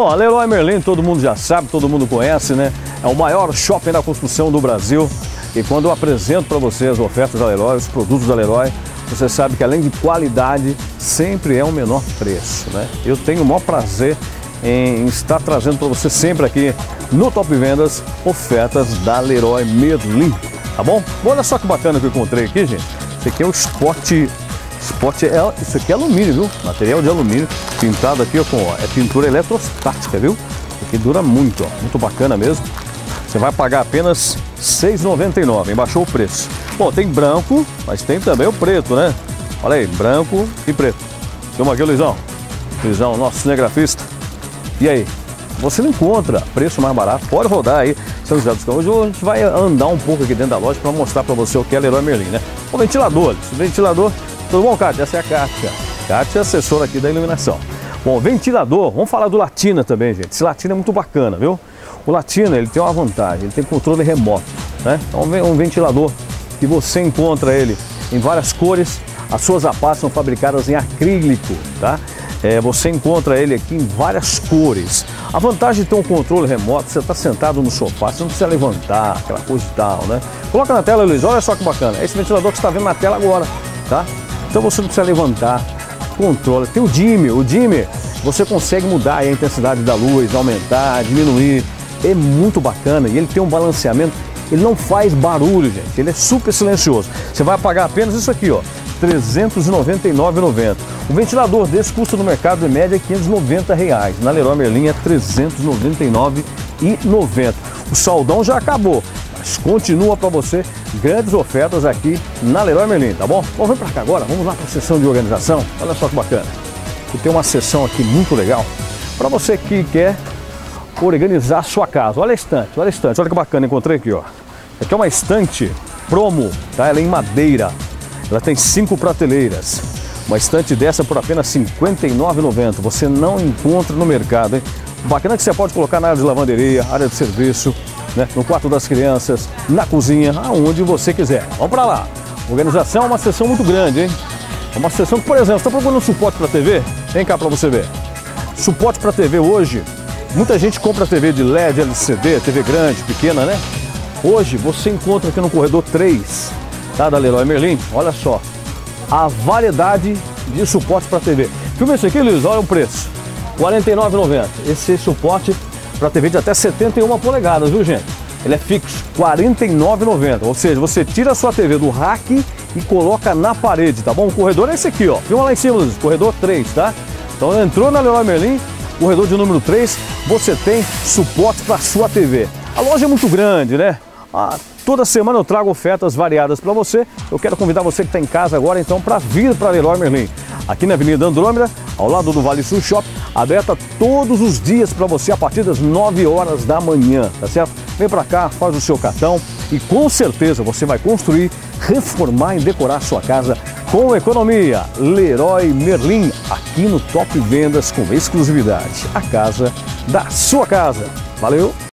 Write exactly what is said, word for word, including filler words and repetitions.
Bom, a Leroy Merlin todo mundo já sabe, todo mundo conhece, né? É o maior shopping da construção do Brasil. E quando eu apresento para você as ofertas da Leroy, os produtos da Leroy, você sabe que além de qualidade, sempre é o menor preço, né? Eu tenho o maior prazer em estar trazendo para você sempre aqui no Top Vendas ofertas da Leroy Merlin, tá bom? Olha só que bacana que eu encontrei aqui, gente. Esse aqui é o Sport, Sport é, isso aqui é alumínio, viu? Material de alumínio, pintado aqui ó, com ó, é pintura eletrostática, viu? Isso aqui dura muito, ó, muito bacana mesmo. Você vai pagar apenas seis reais e noventa e nove centavos, baixou o preço. Bom, tem branco, mas tem também o preto, né? Olha aí, branco e preto. Toma aqui, Luizão. Luizão, nosso cinegrafista. E aí? Você não encontra preço mais barato, pode rodar aí São José dos Campos. Hoje a gente vai andar um pouco aqui dentro da loja para mostrar para você o que é Leroy Merlin, né? O ventilador, o ventilador, tudo bom, Kátia? Essa é a Kátia. Kátia é assessora aqui da iluminação. Bom, ventilador, vamos falar do Latina também, gente. Esse Latina é muito bacana, viu? O Latina, ele tem uma vantagem, ele tem controle remoto, né? Então, um ventilador que você encontra ele em várias cores, as suas aparas são fabricadas em acrílico, tá? É, você encontra ele aqui em várias cores. A vantagem de ter um controle remoto, você está sentado no sofá, você não precisa levantar, aquela coisa e tal, né? Coloca na tela, Luiz, olha só que bacana. É esse ventilador que você está vendo na tela agora, tá? Então você não precisa levantar, controla. Tem o dimmer, o dimmer, você consegue mudar a intensidade da luz, aumentar, diminuir. É muito bacana e ele tem um balanceamento, ele não faz barulho, gente, ele é super silencioso. Você vai pagar apenas isso aqui, ó, trezentos e noventa e nove reais e noventa centavos. O ventilador desse custa no mercado em média quinhentos e noventa reais. Na Leroy Merlin é trezentos e noventa e nove reais e noventa centavos. O saldão já acabou, mas continua para você grandes ofertas aqui na Leroy Merlin, tá bom? Bom, vamos para cá agora, vamos lá para a seção de organização. Olha só que bacana. E tem uma seção aqui muito legal para você que quer organizar a sua casa. Olha a estante, olha a estante, olha que bacana, encontrei aqui, ó. Aqui é uma estante promo, tá? Ela é em madeira. Ela tem cinco prateleiras. Uma estante dessa por apenas cinquenta e nove reais e noventa centavos. Você não encontra no mercado, hein? Bacana que você pode colocar na área de lavanderia, área de serviço, né? No quarto das crianças, na cozinha, aonde você quiser. Vamos para lá. Organização é uma seção muito grande, hein? É uma seção que, por exemplo, você está procurando um suporte para T V? Vem cá para você ver. Suporte para T V hoje, muita gente compra T V de L E D, L C D, T V grande, pequena, né? Hoje você encontra aqui no corredor três, tá, da Leroy Merlin, olha só, a variedade de suporte para T V. Filma esse aqui, Luiz, olha o preço, quarenta e nove reais e noventa centavos. Esse suporte para T V de até setenta e uma polegadas, viu, gente? Ele é fixo, quarenta e nove reais e noventa centavos. Ou seja, você tira a sua T V do rack e coloca na parede, tá bom? O corredor é esse aqui, ó. Filma lá em cima, Luiz, corredor três, tá? Então entrou na Leroy Merlin, corredor de número três, você tem suporte para sua T V. A loja é muito grande, né? Ah, toda semana eu trago ofertas variadas para você. Eu quero convidar você que está em casa agora, então, para vir para a Leroy Merlin. Aqui na Avenida Andrômeda, ao lado do Vale Sul Shop, aberta todos os dias para você a partir das nove horas da manhã, tá certo? Vem para cá, faz o seu cartão e com certeza você vai construir, reformar e decorar a sua casa com economia. Leroy Merlin, aqui no Top Vendas com exclusividade. A casa da sua casa. Valeu!